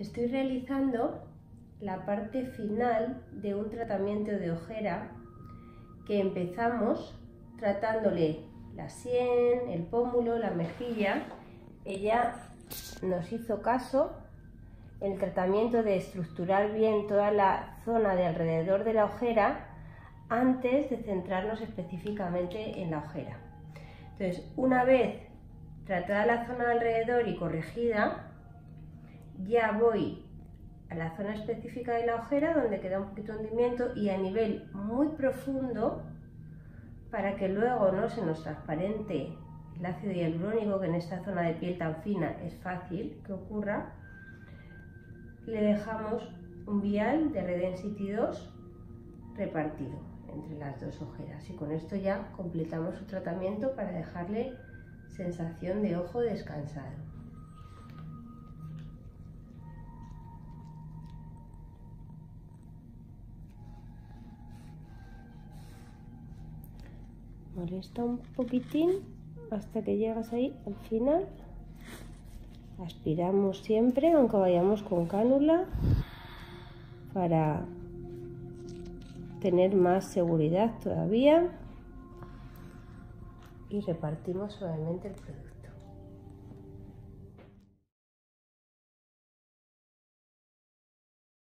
Estoy realizando la parte final de un tratamiento de ojera que empezamos tratándole la sien, el pómulo, la mejilla. Ella nos hizo caso en el tratamiento de estructurar bien toda la zona de alrededor de la ojera antes de centrarnos específicamente en la ojera. Entonces, una vez tratada la zona de alrededor y corregida, ya voy a la zona específica de la ojera donde queda un poquito de hundimiento y a nivel muy profundo, para que luego no se nos transparente el ácido hialurónico, que en esta zona de piel tan fina es fácil que ocurra, le dejamos un vial de Redensity 2 repartido entre las dos ojeras, y con esto ya completamos su tratamiento para dejarle sensación de ojo descansado. Molesta un poquitín hasta que llegas ahí al final. Aspiramos siempre, aunque vayamos con cánula, para tener más seguridad todavía, y repartimos suavemente el producto.